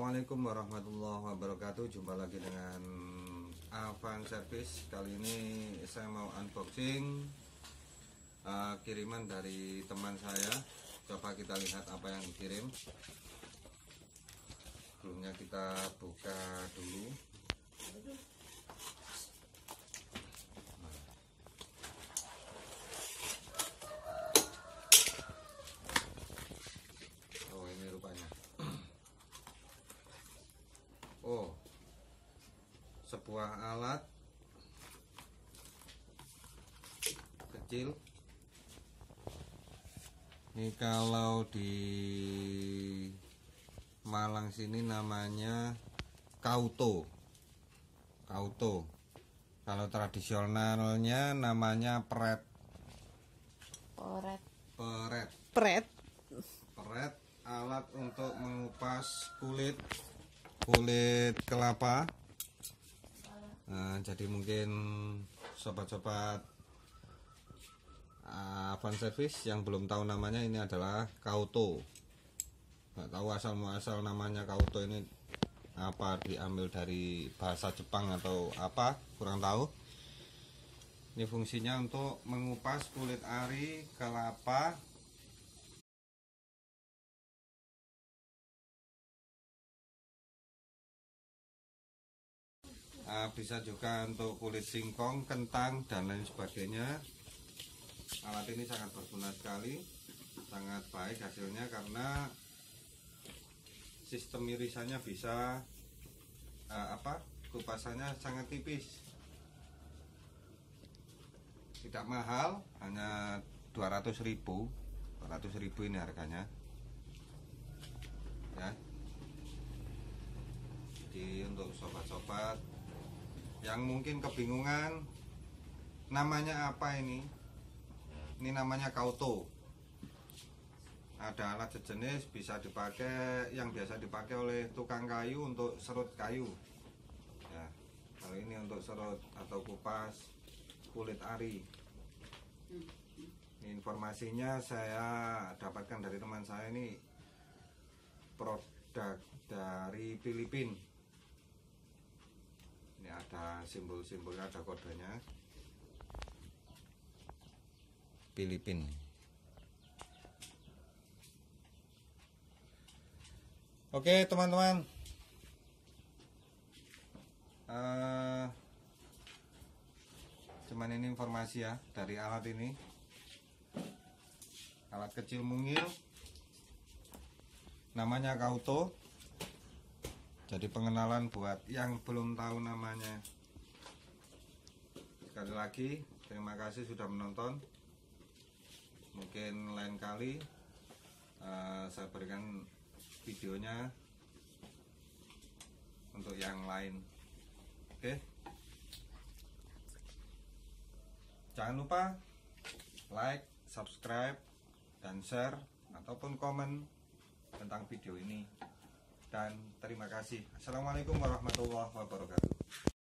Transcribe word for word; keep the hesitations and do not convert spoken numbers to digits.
Assalamualaikum warahmatullahi wabarakatuh. Jumpa lagi dengan Avan Service. Kali ini saya mau unboxing uh, kiriman dari teman saya. Coba kita lihat apa yang dikirim. Sebelumnya kita buka dulu. Oh, ini rupanya. Oh, sebuah alat kecil. Ini kalau di Malang sini namanya kauto. Kauto. Kalau tradisionalnya namanya peret. Peret. Peret. Pret. Peret, alat untuk mengupas kulit kulit kelapa. Nah, jadi mungkin sobat-sobat Avan Service yang belum tahu namanya, ini adalah kauto. Nggak tahu asal muasal namanya kauto ini apa, diambil dari bahasa Jepang atau apa, kurang tahu. Ini fungsinya untuk mengupas kulit ari kelapa. Uh, bisa juga untuk kulit singkong, kentang, dan lain sebagainya. Alat ini sangat berguna sekali, sangat baik hasilnya karena sistem irisannya bisa uh, apa kupasannya sangat tipis, tidak mahal, hanya dua ratus ribu dua ratus ribu ini harganya ya. Jadi untuk sobat-sobat yang mungkin kebingungan namanya apa ini, ini namanya kauto. Ada alat sejenis bisa dipakai, yang biasa dipakai oleh tukang kayu untuk serut kayu ya. Kalau ini untuk serut atau kupas kulit ari. Ini informasinya saya dapatkan dari teman saya, ini produk dari Filipina. Ini ada simbol-simbolnya, ada kodenya. Filipina. Oke teman-teman, uh, cuman ini informasi ya dari alat ini. Alat kecil mungil, namanya kauto. Jadi pengenalan buat yang belum tahu namanya. Sekali lagi terima kasih sudah menonton. Mungkin lain kali uh, saya berikan videonya untuk yang lain. Oke, jangan lupa like, subscribe, dan share ataupun komen tentang video ini. Dan terima kasih. Assalamualaikum warahmatullahi wabarakatuh.